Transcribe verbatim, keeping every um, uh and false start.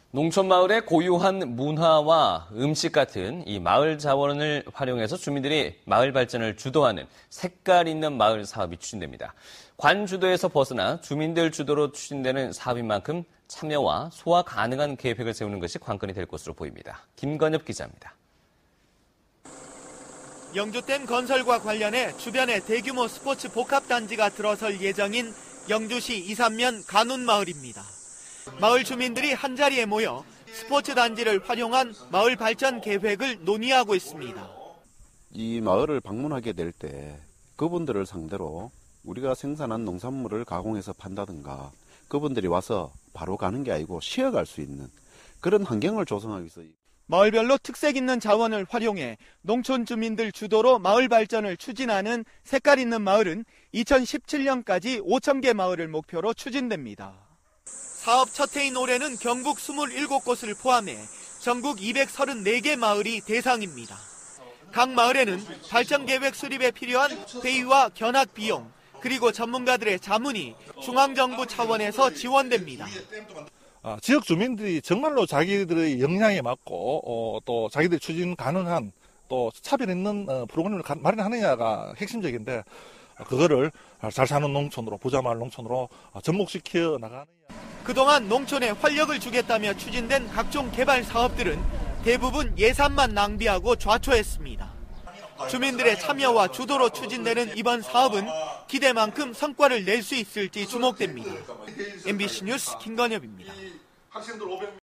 농촌 마을의 고유한 문화와 음식 같은 이 마을 자원을 활용해서 주민들이 마을 발전을 주도하는 색깔 있는 마을 사업이 추진됩니다. 관 주도에서 벗어나 주민들 주도로 추진되는 사업인 만큼 참여와 소화 가능한 계획을 세우는 것이 관건이 될 것으로 보입니다. 김건엽 기자입니다. 영주댐 건설과 관련해 주변에 대규모 스포츠 복합단지가 들어설 예정인 영주시 이산면 간운마을입니다. 마을 주민들이 한자리에 모여 스포츠 단지를 활용한 마을 발전 계획을 논의하고 있습니다. 이 마을을 방문하게 될 때 그분들을 상대로 우리가 생산한 농산물을 가공해서 판다든가 그분들이 와서 바로 가는 게 아니고 쉬어갈 수 있는 그런 환경을 조성하기 위해서 마을별로 특색 있는 자원을 활용해 농촌 주민들 주도로 마을 발전을 추진하는 색깔 있는 마을은 이천십칠 년까지 오천 개 마을을 목표로 추진됩니다. 사업 첫 해인 올해는 경북 이십칠 곳을 포함해 전국 이백삼십사 개 마을이 대상입니다. 각 마을에는 발전 계획 수립에 필요한 회의와 견학 비용, 그리고 전문가들의 자문이 중앙정부 차원에서 지원됩니다. 아, 지역 주민들이 정말로 자기들의 역량에 맞고 어, 또 자기들이 추진 가능한 또 차별 있는 어, 프로그램을 가, 마련하느냐가 핵심적인데 어, 그거를 잘 사는 농촌으로 부자마을 농촌으로 어, 접목시켜 나가느냐. 그동안 농촌에 활력을 주겠다며 추진된 각종 개발 사업들은 대부분 예산만 낭비하고 좌초했습니다. 주민들의 참여와 주도로 추진되는 이번 사업은 기대만큼 성과를 낼 수 있을지 주목됩니다. 엠비씨 뉴스 김건엽입니다.